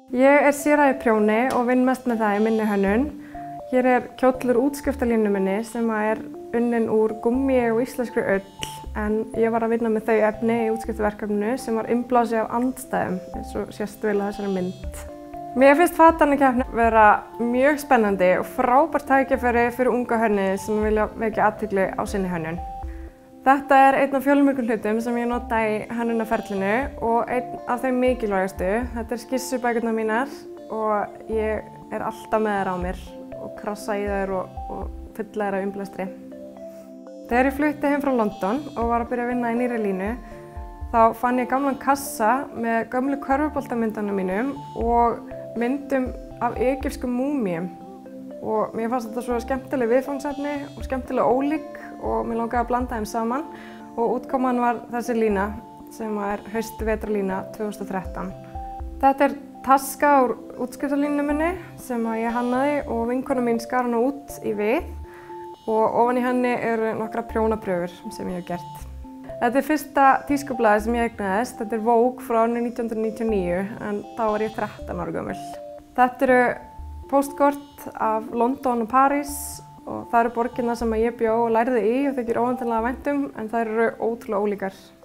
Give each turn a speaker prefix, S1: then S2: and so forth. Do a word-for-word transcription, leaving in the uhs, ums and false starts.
S1: Ég er sérhæfð prjóni og vinn mest með það í minni hönnun. Hér er kjóll úr útskriftarlínu minni sem er unnin úr gúmmíi og íslenskri ull, en ég var að vinna með þau efni í útskriftarverkefninu sem var innblásið af andstæðum, eins og sést vel á þessari mynd. Mér finnst fatahönnukeppni vera mjög spennandi og frábært tækifæri fyrir unga hönnuði sem vilja vekja athygli á sinni hönnun. Þetta er einn af fjölmörgum hlutum sem ég nota í hönnunarferlinu og einn af þeim mikilvægustu. Þetta er skissubækurnar mínar og ég er alltaf með þær á mér og krassa í þær og, og fylla þær af innblæstri. Þegar ég flutti heim frá London og var að byrja að vinna í nýrri línu, þá fann ég gamlan kassa með gömlu körfuboltamyndunum mínum og myndum af egypskum múmíum. Og mér fannst þetta svo skemmtileg viðfangsefni og skemmtileg ólík og mér langaði að blanda þeim saman og útkoman var þessi lína sem er haust-vetrarlína tvö þúsund og þrettán. Þetta er taska úr útskriftarlínu minni sem ég hannaði og vinkona mín skar hana út í við og ofan í henni eru nokkra prjónapröfur sem ég hef gert. Þetta er fyrsta tískublaðið sem ég eignaðist. Þetta er Vogue frá árinu nítján hundruð níutíu og níu en þá var ég þrettán ára gömul. Þetta eru póstkort af London og París og það eru borgirnar sem ég bjó og lærði í og þykir óendanlega vænt um, en þær eru ótrúlega ólíkar.